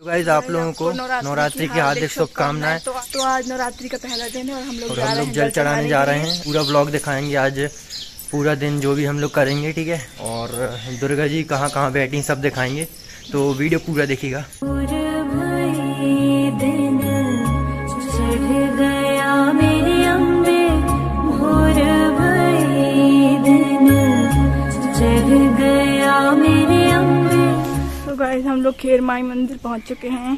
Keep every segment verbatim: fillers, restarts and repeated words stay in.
तो गाइस आप लोगों को नवरात्रि की हार्दिक शुभकामनाएं। तो, तो आज नवरात्रि का पहला दिन है और हम लोग और हम लोग जल चढ़ाने जा रहे हैं। पूरा ब्लॉग दिखाएंगे आज, पूरा दिन जो भी हम लोग करेंगे, ठीक है। और दुर्गा जी कहाँ कहाँ बैठी सब दिखाएंगे, तो वीडियो पूरा देखिएगा। तो गाइस हम लोग खेर माई मंदिर पहुंच चुके हैं।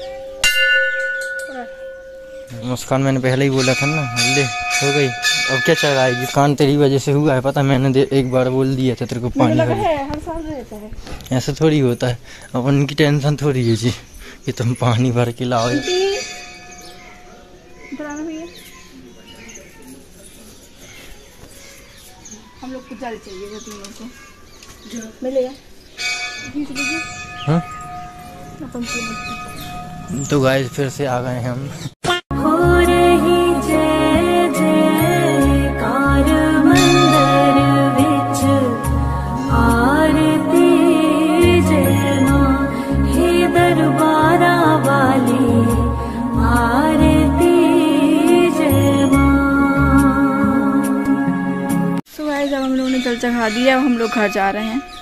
मुस्कान मैंने पहले ही बोला था ना, ले हो गई, अब क्या चढ़ाएगी। कान तेरी वजह से हुआ है पता, मैंने एक बार बोल दिया था तेरे को पानी लगा है, हर साल रहता है। ऐसा थोड़ी होता है, अब उनकी टेंशन थोड़ी है जी कि तुम पानी भर के लाओ। हम लोग को जल चाहिए तीनों को, मिलेगा। हाँ? तो गाइस फिर से आ गए हैं हम। हो रही जय जयकार मंदिर विच, आरती जय मां हे दरबारा वाली, आरती जय मां। सो गाइस अब हम लोगों ने जल चढ़ा दिया, अब हम लोग घर जा रहे हैं।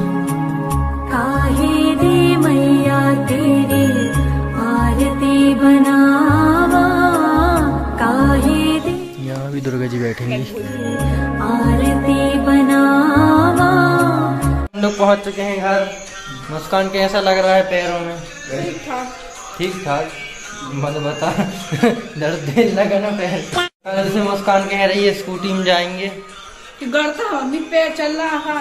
काहे दी मैया तेरी आरती बनावा, काहे दी यहाँ भी दुर्गा जी बैठेंगी। आरती बनावा। हम लोग पहुँच चुके हैं घर। मुस्कान कैसा लग रहा है पैरों में? ठीक ठाक ठीक ठाक मत बता दर्द देने लगा ना पैर। कल से मुस्कान कह रही है स्कूटी में जाएंगे। पैर चल रहा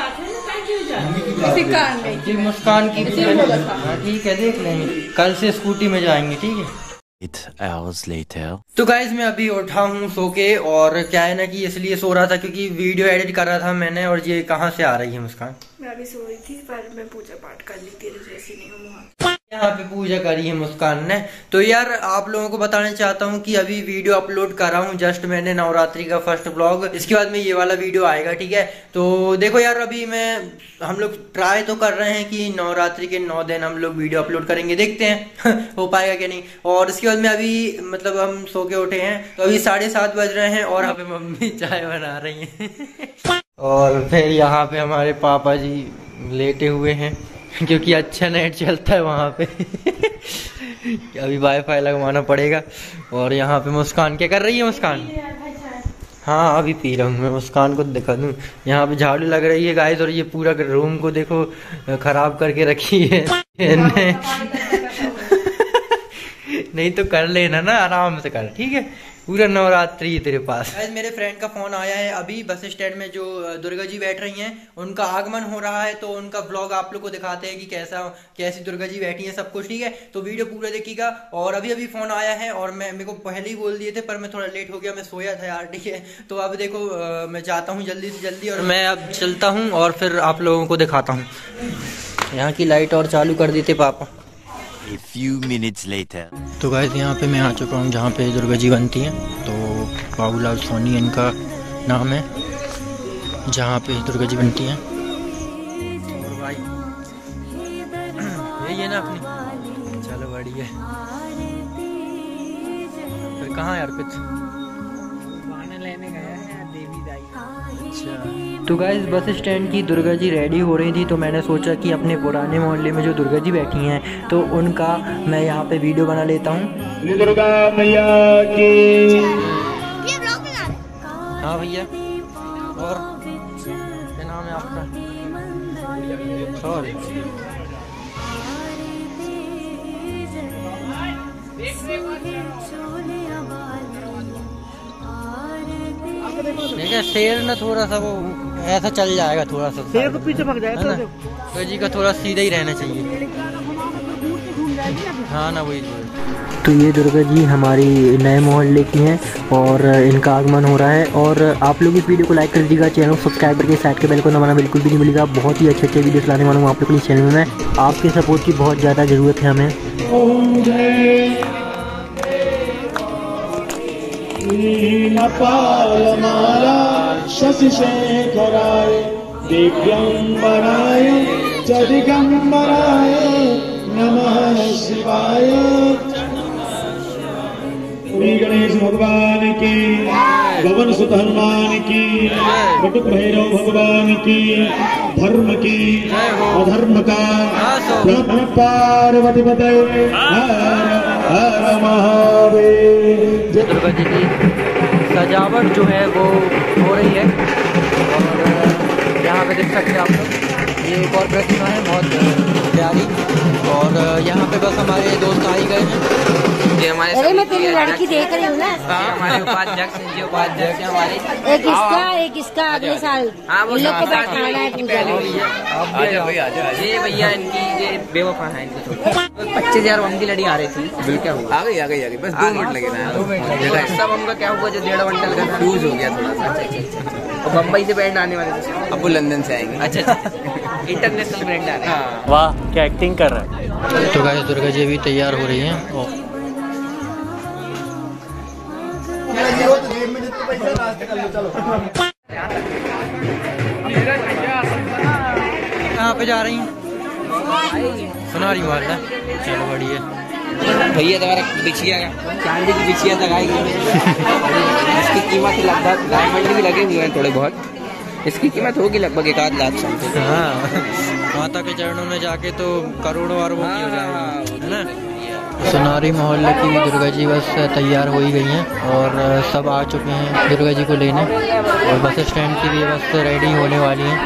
जी मुस्कान की ठीक है, देख लेंगे। कल से स्कूटी में जाएंगे, ठीक है। Eight hours later. तो गाइज मैं अभी उठा हूँ सो के, और क्या है ना कि इसलिए सो रहा था क्योंकि वीडियो एडिट कर रहा था मैंने। और ये कहाँ से आ रही है मुस्कान? मैं अभी सो रही थी पर मैं पूजा पाठ कर ली थी, जैसी नहीं हूँ वहाँ यहाँ पे पूजा करी है मुस्कान ने। तो यार आप लोगों को बताना चाहता हूँ कि अभी वीडियो अपलोड कर रहा हूँ जस्ट मैंने, नवरात्रि का फर्स्ट ब्लॉग। इसके बाद में ये वाला वीडियो आएगा, ठीक है। तो देखो यार अभी मैं हम लोग ट्राई तो कर रहे हैं कि नवरात्रि के नौ दिन हम लोग वीडियो अपलोड करेंगे, देखते हैं हो पाएगा कि नहीं। और इसके बाद में अभी मतलब हम सो के उठे हैं, तो अभी साढ़े सात बज रहे हैं और यहाँ पे मम्मी चाय बना रही है और फिर यहाँ पे हमारे पापा जी लेटे हुए हैं क्योंकि अच्छा नेट चलता है वहाँ पे अभी वाईफाई लगवाना पड़ेगा। और यहाँ पे मुस्कान क्या कर रही है? मुस्कान हाँ अभी पी रहा हूँ मैं, मुस्कान को दिखा दूँ। यहाँ पे झाड़ू लग रही है गाइस, और ये पूरा रूम को देखो खराब करके रखी है नहीं तो कर लेना ना, आराम से कर, ठीक है। पूरा नवरात्रि तेरे पास। आज मेरे फ्रेंड का फोन आया है अभी बस स्टैंड में, जो दुर्गा जी बैठ रही हैं उनका आगमन हो रहा है, तो उनका ब्लॉग आप लोग को दिखाते हैं कि कैसा कैसी दुर्गा जी बैठी हैं सब कुछ, ठीक है। तो वीडियो पूरा देखिएगा। और अभी अभी फोन आया है और मैं मेरे को पहले ही बोल दिए थे पर मैं थोड़ा लेट हो गया, मैं सोया था यार, ठीक है। तो अब देखो आ, मैं जाता हूँ जल्दी से जल्दी और मैं अब चलता हूँ और फिर आप लोगों को दिखाता हूँ। यहाँ की लाइट और चालू कर देते पापा। A few minutes later. तो गाइस यहाँ पे मैं आ चुका हूँ जहाँ पे दुर्गा जी बनती हैं। तो बाबूलाल सोनी इनका नाम है, जहाँ पे दुर्गा जी बनती हैं। और भाई यही है ना अपनी, चलो बढ़िया। फिर कहाँ यार कुछ लेने गया है देवी दाई। अच्छा तो गाइस बस स्टैंड की दुर्गा जी रेडी हो रही थी, तो मैंने सोचा कि अपने पुराने मोहल्ले में जो दुर्गा जी बैठी हैं तो उनका मैं यहाँ पे वीडियो बना लेता हूँ। दुर्गा मैया की। ये ब्लॉग बना रहे? हाँ भैया। और क्या नाम है आपका? सॉरी देखिए शेर ना थोड़ा सा वो ऐसा चल जाएगा, थोड़ा सा शेर को पीछे भाग जाएगा ना, तो जी का थोड़ा सीधा ही रहना चाहिए। हाँ ना वही। तो ये दुर्गा जी हमारी नए मोहल्ले की हैं और इनका आगमन हो रहा है। और आप लोग इस वीडियो को लाइक कर दीजिएगा, चैनल को सब्सक्राइब करके साइड के बेल को दबाना बिल्कुल भी नहीं भूलिएगा। बहुत ही अच्छे अच्छे वीडियोस लाने वाला हूँ आप लोग इस चैनल में। आपके सपोर्ट की बहुत ज़्यादा ज़रूरत है हमें। दिव्यंबराय च दिगंबराय नमः शिवाय। श्री गणेश भगवान की, पवन सुत हनुमान की, बटुक भैरव भगवान की, धर्म की अधर्म का नमः पार्वती पते हर हर महादेव। दुर्गा जी की सजावट जो है वो हो रही है और यहाँ पे देख सकते हैं आप लोग, ये एक और प्रतिमा है बहुत प्यारी। और यहाँ पे बस हमारे दोस्त आ ही गए हैं। ये हमारे अरे मैं तेरी लड़की देख रही हूँ ना। हमारे उपाध्यक्ष जी, उपाध्यक्ष हमारे, एक इसका एक इसका अगले साल इन लोग को बैठाना है पूजा में। ये भैया इनकी ये बेवफा है, इनकी पच्चीस हजार बम की लड़ी आ रही थी, बिल्कुल आ गई आ गई आ गई बस दो मिनट लगे ना। सब बम का क्या हुआ जो डेढ़ बंडल का था यूज हो गया थोड़ा सा। और बम्बई से बैंड आने वाले थे, अब वो लंदन से आएंगे। अच्छा इंटरनेशनल बैंड आ रहे हैं। वाह क्या एक्टिंग कर रहा है। तो गाइस दुर्गा जी भी तैयार हो रही हैं और कहाँ पे जा रही हैं? सुनारी महल है। चलो बढ़िया। भैया तुम्हारा बिछिया चांदी की बिछिया लगाएगी। इसकी कीमत लगभग डायमंड भी लगे हुए हैं थोड़े बहुत, इसकी कीमत होगी लगभग एक आध लाख समथिंग। हाँ माता के चरणों में जाके तो करोड़ों अरबों की हो जाएगी, है ना। सोनारी मोहल्ले की दुर्गा जी बस तैयार हो ही गई हैं और सब आ चुके हैं दुर्गा जी को लेने और बस स्टैंड की भी बस रेडी होने वाली हैं।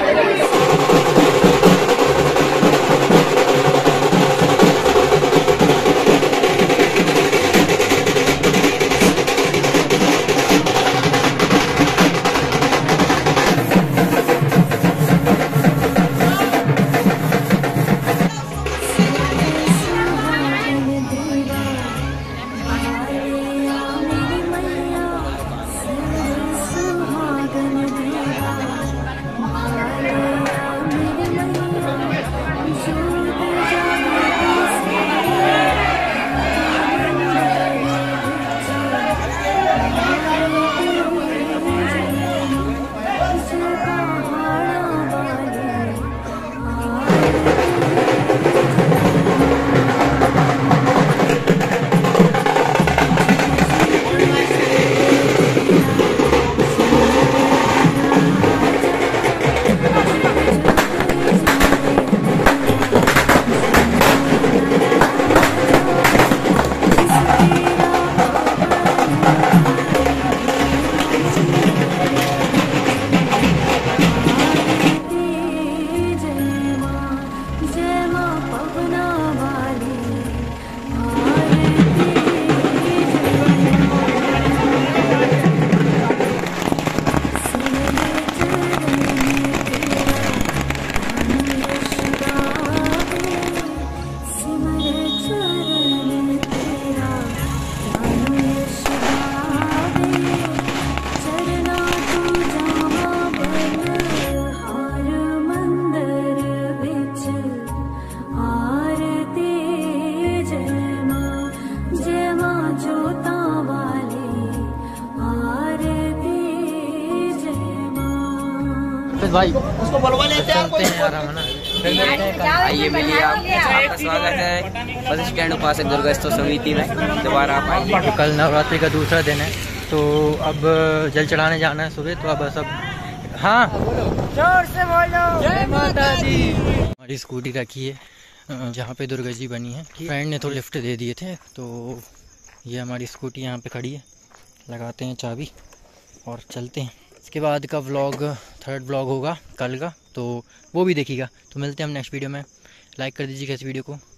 भाई उसको बुलवा लेते हैं आइए मिलिए आप, आपका स्वागत है बस स्टैंड उपासक दुर्गा स्तव समिति में। दोबारा आप आइए। तो कल नवरात्रि का दूसरा दिन है तो अब जल चढ़ाने जाना है सुबह, तो अब सब हाँ जोर से बोलो जय माता दी। हमारी स्कूटी रखी है जहाँ पे दुर्गा जी बनी है, फ्रेंड ने तो लिफ्ट दे दिए थे, तो ये हमारी स्कूटी यहाँ पे खड़ी है, लगाते हैं चाबी और चलते हैं। इसके बाद का व्लॉग थर्ड व्लॉग होगा कल का, तो वो भी देखिएगा। तो मिलते हैं हम नेक्स्ट वीडियो में। लाइक कर दीजिएगा इस वीडियो को।